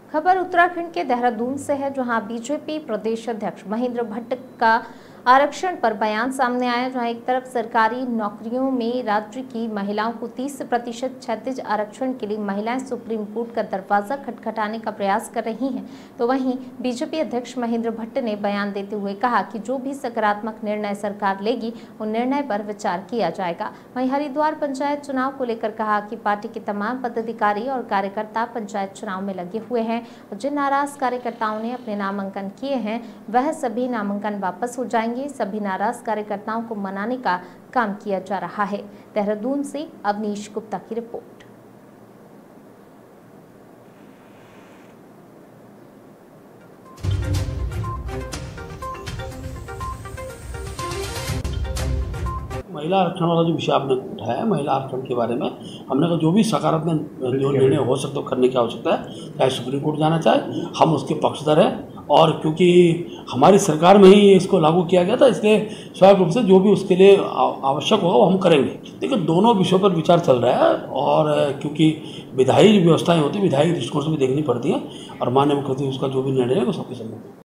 खबर उत्तराखंड के देहरादून से है, जहां बीजेपी प्रदेश अध्यक्ष महेंद्र भट्ट का आरक्षण पर बयान सामने आया। जहां एक तरफ सरकारी नौकरियों में राज्य की महिलाओं को 30% क्षैतिज आरक्षण के लिए महिलाएं सुप्रीम कोर्ट का दरवाजा खटखटाने का प्रयास कर रही हैं, तो वहीं बीजेपी अध्यक्ष महेंद्र भट्ट ने बयान देते हुए कहा कि जो भी सकारात्मक निर्णय सरकार लेगी उन निर्णय पर विचार किया जाएगा। वहीं हरिद्वार पंचायत चुनाव को लेकर कहा कि पार्टी के तमाम पदाधिकारी और कार्यकर्ता पंचायत चुनाव में लगे हुए हैं और जिन नाराज कार्यकर्ताओं ने अपने नामांकन किए हैं वह सभी नामांकन वापस हो जाएंगे। सभी नाराज कार्यकर्ताओं को मनाने का काम किया जा रहा है। देहरादून से अवनीश गुप्ता की रिपोर्ट। महिला आरक्षण वाला जो विषय आपने उठाया है, महिला आरक्षण के बारे में हमने कहा जो भी सकारात्मक जो निर्णय हो सकता है करने की आवश्यकता है, चाहे सुप्रीम कोर्ट जाना चाहे, हम उसके पक्षधर हैं। और क्योंकि हमारी सरकार में ही इसको लागू किया गया था, इसलिए स्वाभाविक रूप से जो भी उसके लिए आवश्यक होगा वो हम करेंगे। देखिए, दोनों विषयों पर विचार चल रहा है और क्योंकि विधायी व्यवस्थाएं होती हैं, विधायी दृष्टिकोण से भी देखनी पड़ती हैं और माननीय मुख्यमंत्री उसका जो भी निर्णय है वो सबके सम्मुख